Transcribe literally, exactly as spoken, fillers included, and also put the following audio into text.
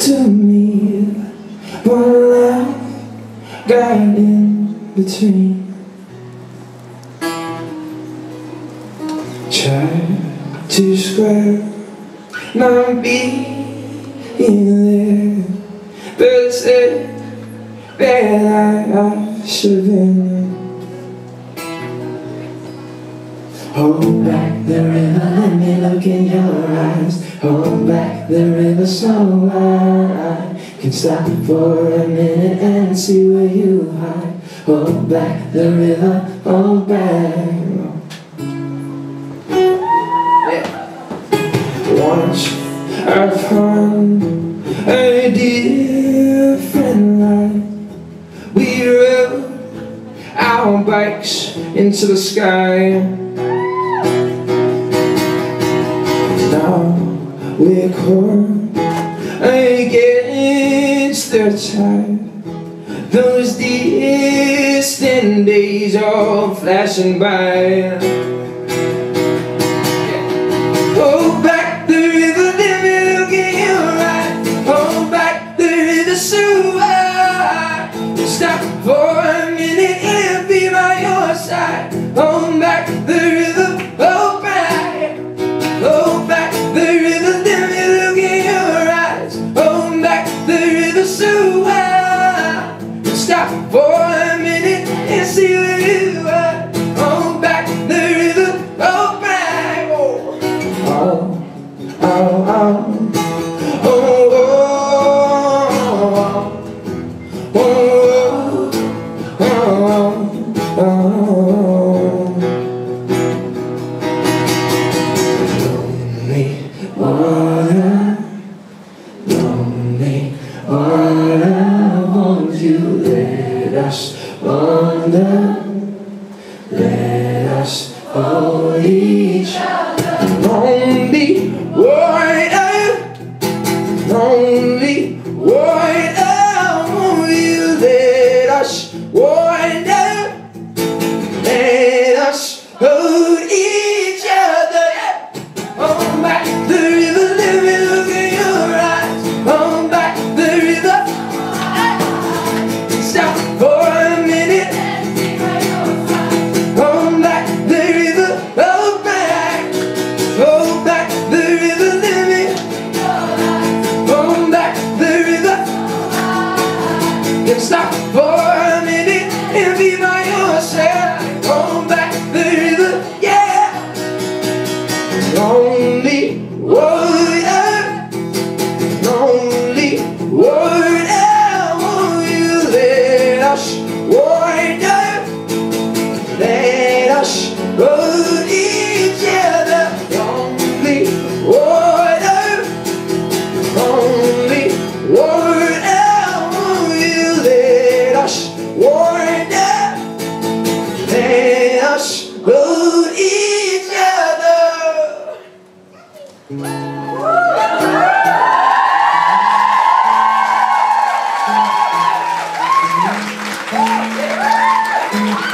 to me, one life got in between. Try to square not being there, but it's it that I, I should have been. Hold back the river, let me look in your eyes. Hold back the river so I can stop for a minute and see where you hide. Hold back the river, hold back. Once I found a different life. We rode our bikes into the sky. Now we're caught against the tide. Those distant days all flashing by. Hold back the river, let me look in your eyes. Hold back the river so I can stop for a minute and be by your side. Hold back the river, hold back. Hold back the river, let me look in your eyes. Hold back the river so I can stop for a minute and see where you are. Hold back the river, hold back. Oh, oh, oh, oh, oh, oh, oh, oh, oh. Lonely water, lonely water, won't you let us wander? Let us hold each other. Lonely water, lonely water, won't you let us wander? Let us hold each other. Hold back the river, let me look in your eyes. Hold back the river, stop for a minute. Hold back the river, hold back. Hold back the river, let me. Hold back the river, and stop for a minute and be by your side. Hold back the river, yeah. Lonely water, lonely water, won't you let us wander? Let us hold each other. Lonely water, lonely water, won't you let us wander? Let us hold each other.